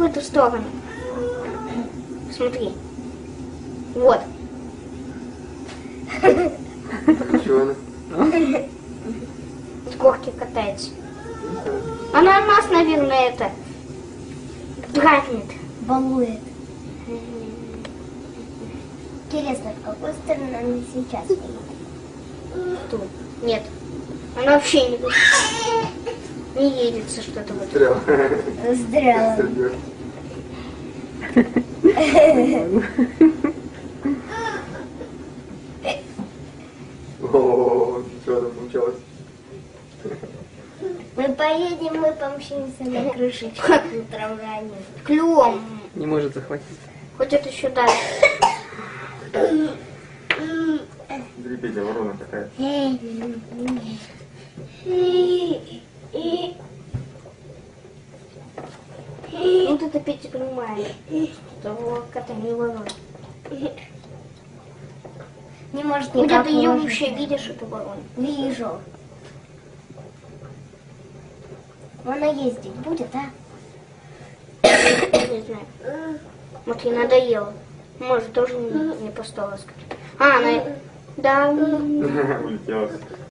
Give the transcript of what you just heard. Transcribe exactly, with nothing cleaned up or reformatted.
эту сторону. Смотри. Вот. Чего она? С горки катается. Она нас, наверное, это дразнит. Балует. Интересно, в какую сторону она сейчас едет? Тут. Нет. Она вообще не, не едется что-то вот. Стрел. Здрава. О, что там получалось? Мы поедем, мы помчимся на крышечку управления. Клювом. Не может захватить. Хочет еще дальше. Смотри, Петя, ворона такая. Вот это Петя понимает, что волк это не ворона. Не может Где никак ты ее уложить. вообще видишь, эту ворону? Вижу. Она ездить будет, а? Не знаю. Вот ей надоело. Может, тоже не, не по столу сказать. А, она... Да. Улетела.